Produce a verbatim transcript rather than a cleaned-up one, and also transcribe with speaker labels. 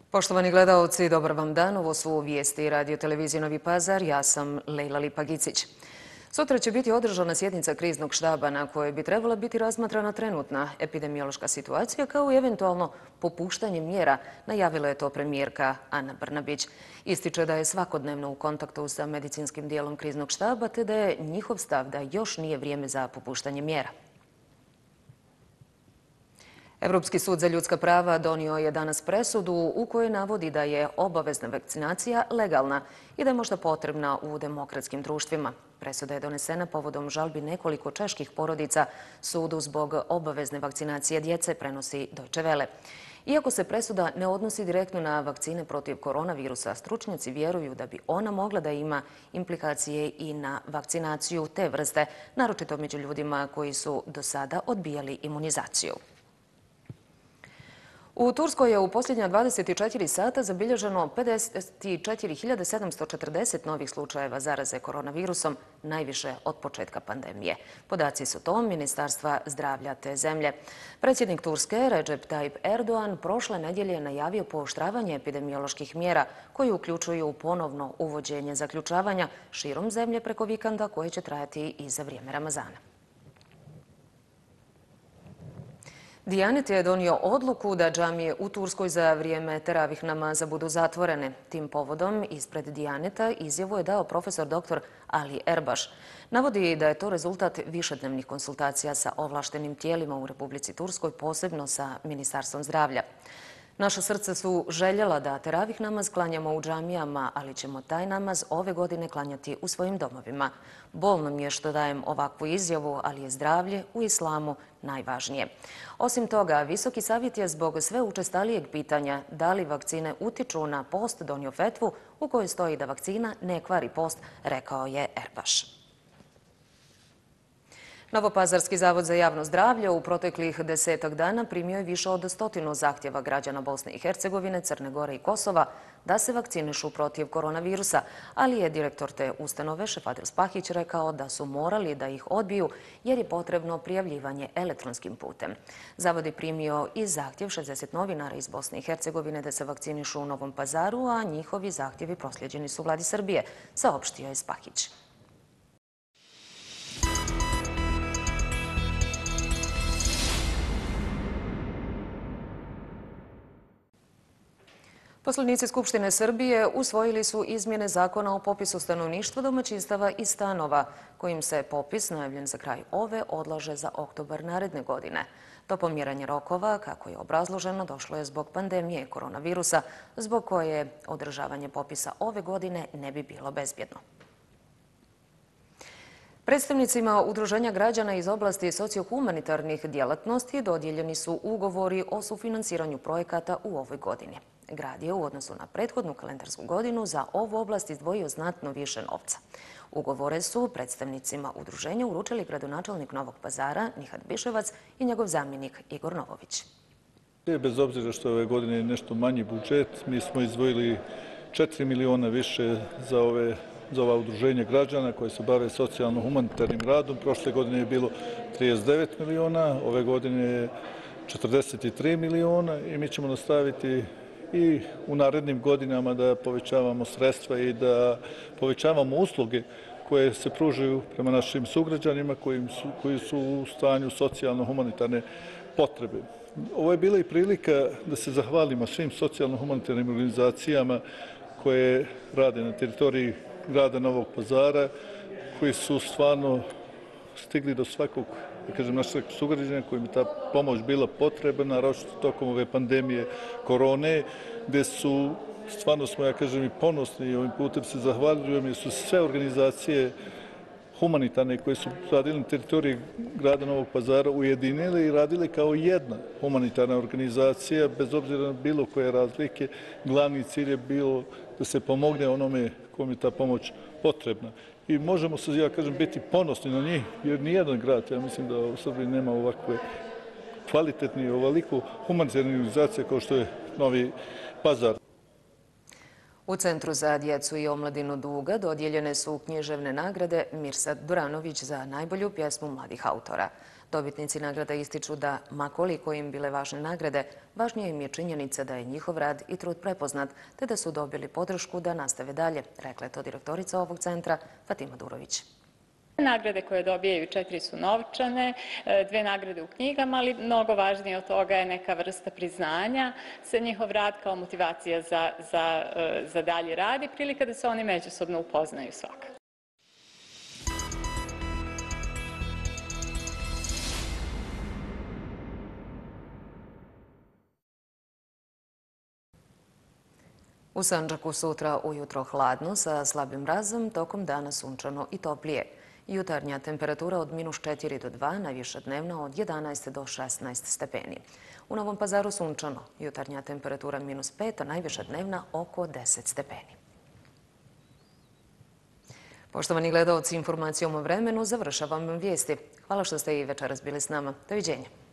Speaker 1: Poštovani gledaoci, dobar vam dan. Ovo su vijesti Radio televizije Novi Pazar. Ja sam Lejla Lipagicić. Sutra će biti održana sjednica kriznog štaba na kojoj bi trebala biti razmatrana trenutna epidemiološka situacija kao i eventualno popuštanje mjera, najavila je to premijerka Ana Brnabić. Ističe da je svakodnevno u kontaktu sa medicinskim dijelom kriznog štaba te da je njihov stav da još nije vrijeme za popuštanje mjera. Evropski sud za ljudska prava donio je danas presudu u kojoj navodi da je obavezna vakcinacija legalna i da je možda potrebna u demokratskim društvima. Presuda je donesena povodom žalbi nekoliko čeških porodica sudu zbog obavezne vakcinacije djece, prenosi Deutsche Welle. Iako se presuda ne odnosi direktno na vakcine protiv koronavirusa, stručnjaci vjeruju da bi ona mogla da ima implikacije i na vakcinaciju te vrste, naročito među ljudima koji su do sada odbijali imunizaciju. U Turskoj je u posljednja dvadeset četiri sata zabilježeno pedeset četiri hiljade sedamsto četrdeset novih slučajeva zaraze koronavirusom, najviše od početka pandemije. Podaci su to Ministarstva zdravlja te zemlje. Predsjednik Turske, Recep Tayyip Erdogan, prošle nedjelje je najavio pooštravanje epidemioloških mjera koji uključuju ponovno uvođenje zaključavanja širom zemlje preko vikenda koje će trajati i za vrijeme Ramazana. Dijanet je donio odluku da džamije u Turskoj za vrijeme teravih namaza budu zatvorene. Tim povodom ispred Dijaneta izjavu je dao profesor doktor Ali Erbaš. Navodi da je to rezultat višednevnih konsultacija sa ovlaštenim tijelima u Republici Turskoj, posebno sa Ministarstvom zdravlja. Naša srca su željela da teravih namaz klanjamo u džamijama, ali ćemo taj namaz ove godine klanjati u svojim domovima. Bolno mi je što dajem ovakvu izjavu, ali je zdravlje u islamu najvažnije. Osim toga, Visoki savjet je zbog sve učestalijeg pitanja da li vakcine utiču na post donio fetvu u kojoj stoji da vakcina ne kvari post, rekao je Erbaš. Novopazarski zavod za javno zdravlje u proteklih desetak dana primio je više od stotinu zahtjeva građana Bosne i Hercegovine, Crne Gore i Kosova da se vakcinišu protiv koronavirusa, ali je direktor te ustanove Šefadil Spahić rekao da su morali da ih odbiju jer je potrebno prijavljivanje elektronskim putem. Zavod je primio i zahtjev šezdeset novinara iz Bosne i Hercegovine da se vakcinišu u Novom Pazaru, a njihovi zahtjevi proslijeđeni su vladi Srbije, saopštio je Spahić. Poslanici Skupštine Srbije usvojili su izmjene zakona o popisu stanovništva, domaćinstava i stanova, kojim se popis, najavljen za kraj ove, odlaže za oktobar naredne godine. To pomjeranje rokova, kako je obrazloženo, došlo je zbog pandemije koronavirusa, zbog koje održavanje popisa ove godine ne bi bilo bezbjedno. Predstavnicima Udruženja građana iz oblasti sociohumanitarnih djelatnosti dodijeljeni su ugovori o sufinansiranju projekata u ovoj godini. Grad je u odnosu na prethodnu kalendarsku godinu za ovu oblast izdvojio znatno više novca. Ugovore su predstavnicima udruženja uručili gradonačelnik Novog Pazara Nihat Biševac i njegov zamjenik Igor Novović.
Speaker 2: Bez obzira što je ove godine nešto manji budžet, mi smo izdvojili četiri miliona više za ove za ova udruženja građana koje se bave socijalno-humanitarnim radom. Prošle godine je bilo trideset devet miliona, ove godine je četrdeset tri miliona i mi ćemo nastaviti i u narednim godinama da povećavamo sredstva i da povećavamo usluge koje se pružaju prema našim sugrađanima koji su, koji su u stanju socijalno-humanitarne potrebe. Ovo je bila i prilika da se zahvalimo svim socijalno-humanitarnim organizacijama koje rade na teritoriji grada Novog Pazara, koji su stvarno stigli do svakog, da kažem, našeg sugrađana kojim je ta pomoć bila potrebna, naročito tokom ove pandemije korone, gde su, stvarno smo, ja kažem, i ponosni i ovim putem se zahvaljujem, jer su sve organizacije humanitarne koje su radili na teritoriji grada Novog Pazara ujedinili i radili kao jedna humanitarna organizacija, bez obzira na bilo koje razlike. Glavni cilj je bilo da se pomogne onome kom je ta pomoć potrebna. I možemo se, ja kažem, biti ponosni na njih, jer nijedan grad, ja mislim da u Srbiji nema ovakve kvalitetne i ovoliko humanitarne organizacije kao što je Novi Pazar.
Speaker 1: U Centru za djecu i omladinu Duga dodijeljene su književne nagrade Mirsad Duranović za najbolju pjesmu mladih autora. Dobitnici nagrada ističu da, makoliko im bile važne nagrade, važnije im je činjenica da je njihov rad i trud prepoznat, te da su dobili podršku da nastave dalje, rekla je to direktorica ovog centra Fatima Durović.
Speaker 3: Nagrade koje dobijaju četiri su novčane, dve nagrade u knjigama, ali mnogo važnije od toga je neka vrsta priznanja za njihov rad kao motivacija za, za, za dalji rad i prilika da se oni međusobno upoznaju svaka.
Speaker 1: U Sandžaku sutra ujutro hladno sa slabim mrazom, tokom dana sunčano i toplije. Jutarnja temperatura od minus četiri do dva, najviša dnevna od jedanaest do šesnaest stepeni. U Novom Pazaru sunčano, jutarnja temperatura minus pet, a najviša dnevna oko deset stepeni. Poštovani gledaoci, informacijom o vremenu završavam vijesti. Hvala što ste i večeras bili s nama. Doviđenja.